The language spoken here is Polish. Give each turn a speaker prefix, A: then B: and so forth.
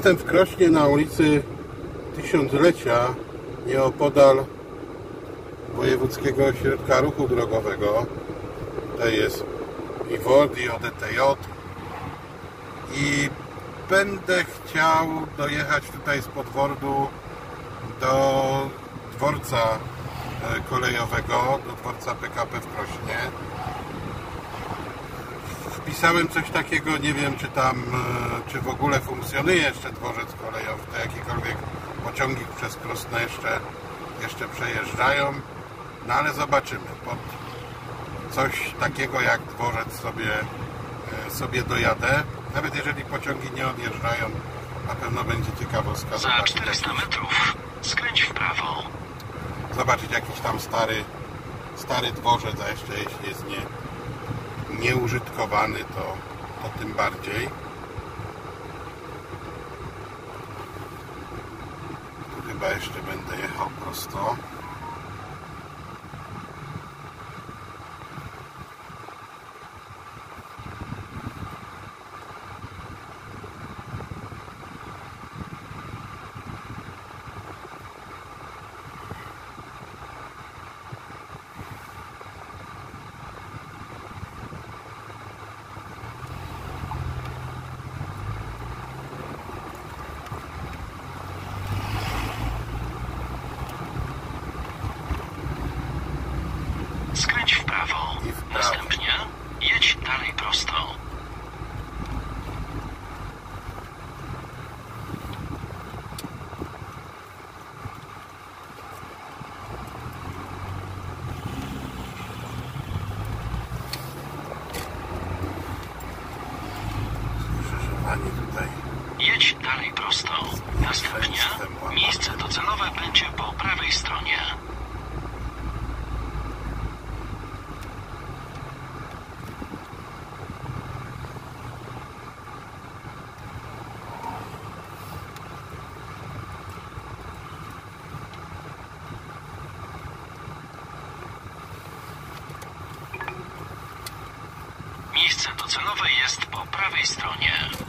A: Jestem w Krośnie na ulicy Tysiąclecia, nieopodal Wojewódzkiego Ośrodka Ruchu Drogowego. Tutaj jest i WORD, i ODTJ. I będę chciał dojechać tutaj z podwordu do dworca kolejowego, do dworca PKP w Krośnie. Wpisałem coś takiego, nie wiem czy w ogóle funkcjonuje jeszcze dworzec kolejowy, to jakiekolwiek pociągi przez Krosno jeszcze przejeżdżają, no ale zobaczymy. Pod coś takiego jak dworzec sobie dojadę. Nawet jeżeli pociągi nie odjeżdżają, na pewno będzie ciekawostka.
B: Za 400 metrów skręć w prawo.
A: Zobaczyć jakiś tam stary dworzec, a jeszcze jeśli jest nieużytkowany, to tym bardziej. Tu chyba jeszcze będę jechał prosto.
B: Skręć w prawo. Następnie jedź dalej prosto.
A: Skrzyżowanie tutaj.
B: Jedź dalej prosto. Następnie miejsce docelowe będzie po prawej stronie. Miejsce docelowe jest po prawej stronie.